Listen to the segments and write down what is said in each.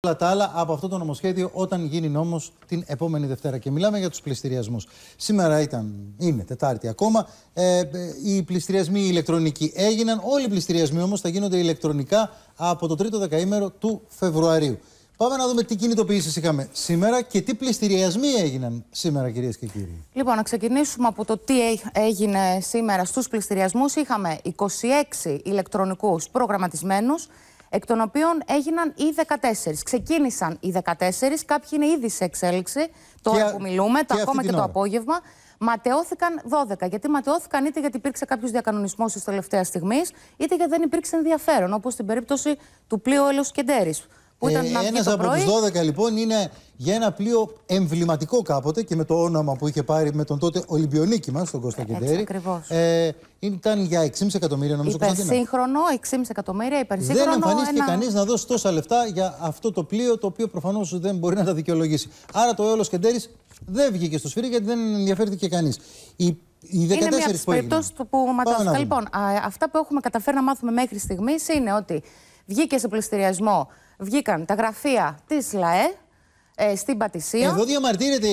όλα τα άλλα από αυτό το νομοσχέδιο όταν γίνει νόμος την επόμενη Δευτέρα. Και μιλάμε για τους πληστηριασμούς. Σήμερα είναι Τετάρτη ακόμα. Οι πληστηριασμοί ηλεκτρονικοί έγιναν. Όλοι οι πληστηριασμοί όμως θα γίνονται ηλεκτρονικά από το τρίτο δεκαήμερο του Φεβρουαρίου. Πάμε να δούμε τι κινητοποιήσεις είχαμε σήμερα και τι πληστηριασμοί έγιναν σήμερα, κυρίες και κύριοι. Λοιπόν, να ξεκινήσουμε από το τι έγινε σήμερα στους πληστηριασμούς. Είχαμε 26 ηλεκτρονικούς προγραμματισμένους, εκ των οποίων έγιναν οι 14. Ξεκίνησαν οι 14, κάποιοι είναι ήδη σε εξέλιξη, τώρα που μιλούμε, ακόμα και το απόγευμα. Ματαιώθηκαν 12. Γιατί ματαιώθηκαν είτε γιατί υπήρξε κάποιος διακανονισμός της τελευταίας στιγμής, είτε γιατί δεν υπήρξε ενδιαφέρον, όπως στην περίπτωση του πλοίου Ελεοσκεντέρης. Ένας από τους 12 λοιπόν είναι για ένα πλοίο εμβληματικό κάποτε και με το όνομα που είχε πάρει με τον τότε Ολυμπιονίκη μας, τον Κώστα Κεντέρη. Ήταν για 6,5 εκατομμύρια νομίζω. Υπερσύγχρονο, 6,5 εκατομμύρια, υπερσύγχρονο. Δεν εμφανίστηκε κανείς να δώσει τόσα λεφτά για αυτό το πλοίο, το οποίο προφανώς δεν μπορεί να τα δικαιολογήσει. Άρα το Ελεοσκεντέρης δεν βγήκε στο σφυρί γιατί δεν ενδιαφέρθηκε κανείς. Είναι μια από τις περιπτώσεις που ματώθηκαν. Λοιπόν, αυτά που έχουμε καταφέρει να μάθουμε μέχρι στιγμής είναι ότι βγήκε σε πληστηριασμό. Βγήκαν τα γραφεία της ΛΑΕ στην Πατησία. Εδώ διαμαρτύρεται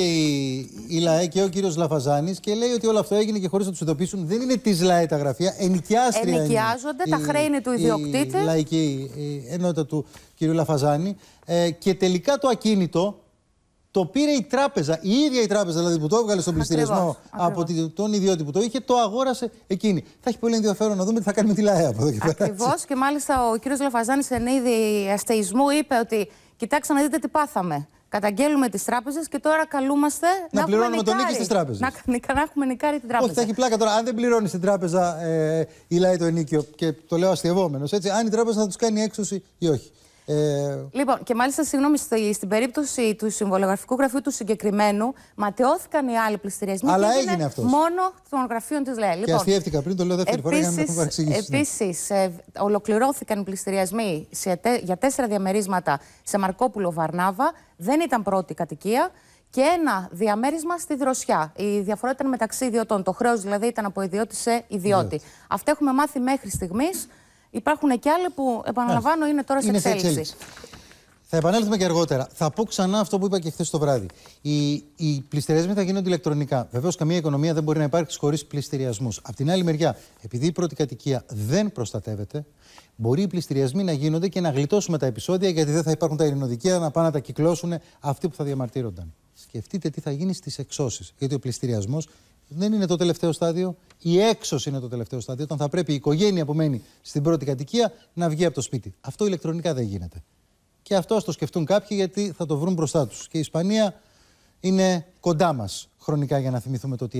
η ΛΑΕ και ο κύριος Λαφαζάνης και λέει ότι όλο αυτό έγινε και χωρίς να τους ειδοποιήσουν. Δεν είναι της ΛΑΕ τα γραφεία, ενοικιάστρια. Ενοικιάζονται, τα χρέη είναι του ιδιοκτήτη. Η λαϊκή ενότητα του κύριου Λαφαζάνη. Και τελικά το ακίνητο το πήρε η τράπεζα, η ίδια η τράπεζα δηλαδή που το έβγαλε στον πληστηριασμό από τον ιδιώτη που το είχε, το αγόρασε εκείνη. Θα έχει πολύ ενδιαφέρον να δούμε τι θα κάνει με τη ΛΑΕ από εδώ και πέρα. Ακριβώς, και μάλιστα ο κύριος Λαφαζάνης εν είδη αστεϊσμού είπε ότι κοιτάξτε να δείτε τι πάθαμε. Καταγγέλουμε τις τράπεζες και τώρα καλούμαστε να πληρώνουμε τον νίκη στις τράπεζες. Να έχουμε νικάρει την τράπεζα. Όχι, θα έχει πλάκα τώρα. Αν δεν πληρώνει στην τράπεζα η ΛΑΕ το ενίκιο, και το λέω αστειευόμενος, έτσι, αν η τράπεζα θα τους κάνει έξωση ή όχι. Λοιπόν, και μάλιστα, συγγνώμη, στην περίπτωση του συμβολογραφικού γραφείου του συγκεκριμένου, ματαιώθηκαν οι άλλοι πληστηριασμοί. Αλλά έγινε αυτό. Μόνο των γραφείων της ΛΑΕ. Και αστιεύτηκα πριν, το λέω δεύτερη φορά για να μην παρεξηγήσεις. Επίσης, ολοκληρώθηκαν οι πληστηριασμοί για 4 διαμερίσματα σε Μαρκόπουλο Βαρνάβα. Δεν ήταν πρώτη κατοικία. Και ένα διαμέρισμα στη Δροσιά. Η διαφορά ήταν μεταξύ ιδιωτών. Το χρέος δηλαδή ήταν από ιδιώτη σε ιδιώτη. Αυτά έχουμε μάθει μέχρι στιγμής. Υπάρχουν και άλλοι που, επαναλαμβάνω, είναι τώρα σε εξέλιξη. Θα επανέλθουμε και αργότερα. Θα πω ξανά αυτό που είπα και χθες το βράδυ. Οι πληστηριασμοί θα γίνονται ηλεκτρονικά. Βεβαίως, καμία οικονομία δεν μπορεί να υπάρξει χωρίς πληστηριασμούς. Απ' την άλλη μεριά, επειδή η πρώτη κατοικία δεν προστατεύεται, μπορεί οι πληστηριασμοί να γίνονται και να γλιτώσουμε τα επεισόδια, γιατί δεν θα υπάρχουν τα ειρηνοδικεία να πάνε να τα κυκλώσουν αυτοί που θα διαμαρτύρονταν. Σκεφτείτε τι θα γίνει στις εξώσεις. Γιατί ο πληστηριασμός δεν είναι το τελευταίο στάδιο. Η έξωση είναι το τελευταίο στάδιο. Όταν θα πρέπει η οικογένεια που μένει στην πρώτη κατοικία να βγει από το σπίτι. Αυτό ηλεκτρονικά δεν γίνεται. Και αυτό ας το σκεφτούν κάποιοι, γιατί θα το βρουν μπροστά τους. Και η Ισπανία είναι κοντά μας χρονικά για να θυμηθούμε το τι